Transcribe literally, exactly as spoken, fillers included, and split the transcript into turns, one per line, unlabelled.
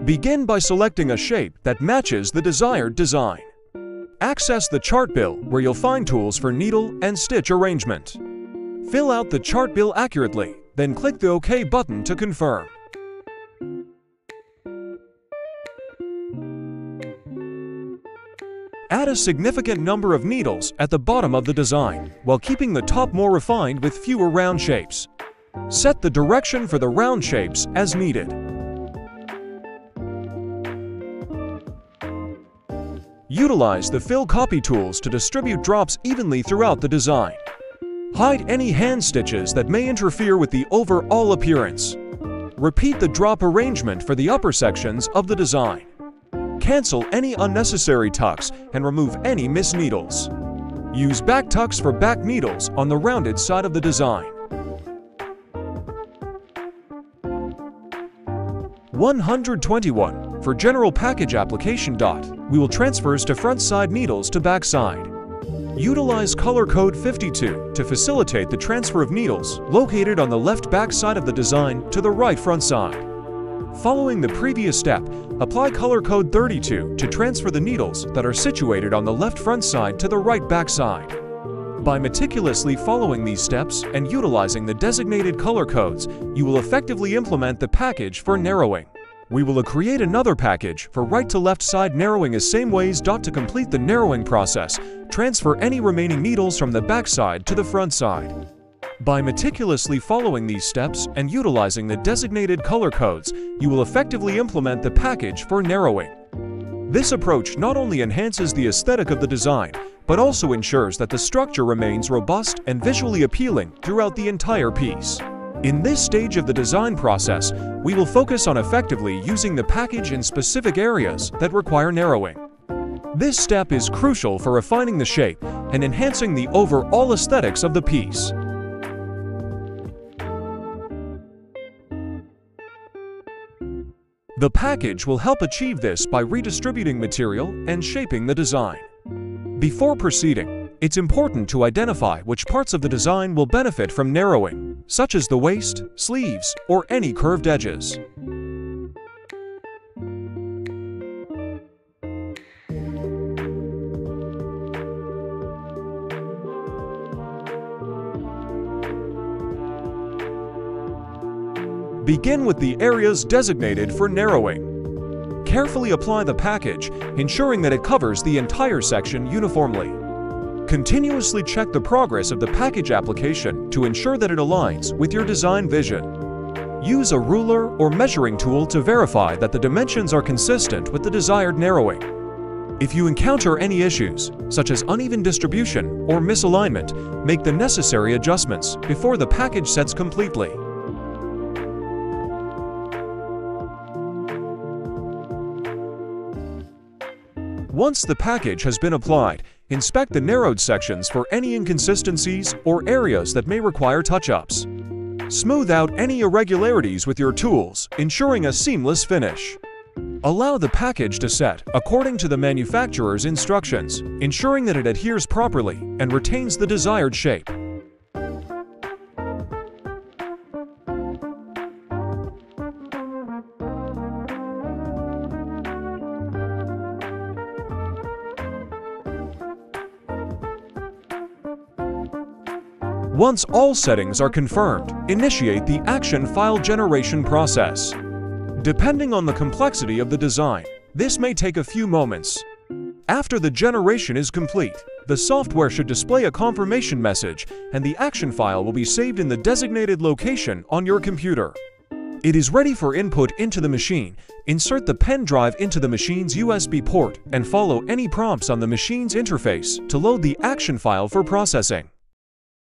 Begin by selecting a shape that matches the desired design. Access the chart bill where you'll find tools for needle and stitch arrangement. Fill out the chart bill accurately, then click the OK button to confirm. Add a significant number of needles at the bottom of the design, while keeping the top more refined with fewer round shapes. Set the direction for the round shapes as needed. Utilize the fill copy tools to distribute drops evenly throughout the design. Hide any hand stitches that may interfere with the overall appearance. Repeat the drop arrangement for the upper sections of the design. Cancel any unnecessary tucks and remove any missed needles. Use back tucks for back needles on the rounded side of the design. one hundred twenty-one. For general package application dot, we will transfers to front side needles to back side. Utilize color code fifty-two to facilitate the transfer of needles located on the left back side of the design to the right front side. Following the previous step, apply color code thirty-two to transfer the needles that are situated on the left front side to the right back side. By meticulously following these steps and utilizing the designated color codes, you will effectively implement the package for narrowing. We will create another package for right to left side narrowing as same ways. To complete the narrowing process, transfer any remaining needles from the back side to the front side. By meticulously following these steps and utilizing the designated color codes, you will effectively implement the package for narrowing. This approach not only enhances the aesthetic of the design, but also ensures that the structure remains robust and visually appealing throughout the entire piece. In this stage of the design process, we will focus on effectively using the package in specific areas that require narrowing. This step is crucial for refining the shape and enhancing the overall aesthetics of the piece. The package will help achieve this by redistributing material and shaping the design. Before proceeding, it's important to identify which parts of the design will benefit from narrowing, such as the waist, sleeves, or any curved edges. Begin with the areas designated for narrowing. Carefully apply the package, ensuring that it covers the entire section uniformly. Continuously check the progress of the package application to ensure that it aligns with your design vision. Use a ruler or measuring tool to verify that the dimensions are consistent with the desired narrowing. If you encounter any issues, such as uneven distribution or misalignment, make the necessary adjustments before the package sets completely. Once the package has been applied, inspect the narrowed sections for any inconsistencies or areas that may require touch-ups. Smooth out any irregularities with your tools, ensuring a seamless finish. Allow the package to set according to the manufacturer's instructions, ensuring that it adheres properly and retains the desired shape. Once all settings are confirmed, initiate the action file generation process. Depending on the complexity of the design, this may take a few moments. After the generation is complete, the software should display a confirmation message and the action file will be saved in the designated location on your computer. It is ready for input into the machine. Insert the pen drive into the machine's U S B port and follow any prompts on the machine's interface to load the action file for processing.